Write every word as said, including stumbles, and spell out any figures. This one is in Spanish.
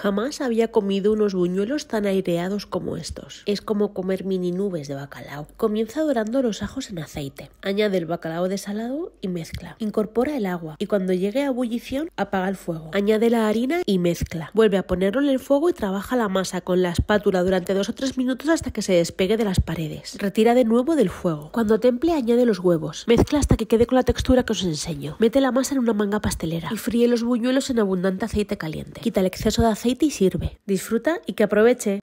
Jamás había comido unos buñuelos tan aireados como estos. Es como comer mini nubes de bacalao. Comienza dorando los ajos en aceite. Añade el bacalao desalado y mezcla. Incorpora el agua y cuando llegue a ebullición apaga el fuego. Añade la harina y mezcla. Vuelve a ponerlo en el fuego y trabaja la masa con la espátula durante dos o tres minutos hasta que se despegue de las paredes. Retira de nuevo del fuego. Cuando temple añade los huevos. Mezcla hasta que quede con la textura que os enseño. Mete la masa en una manga pastelera y fríe los buñuelos en abundante aceite caliente. Quita el exceso de aceite y sirve. Disfruta y que aproveche.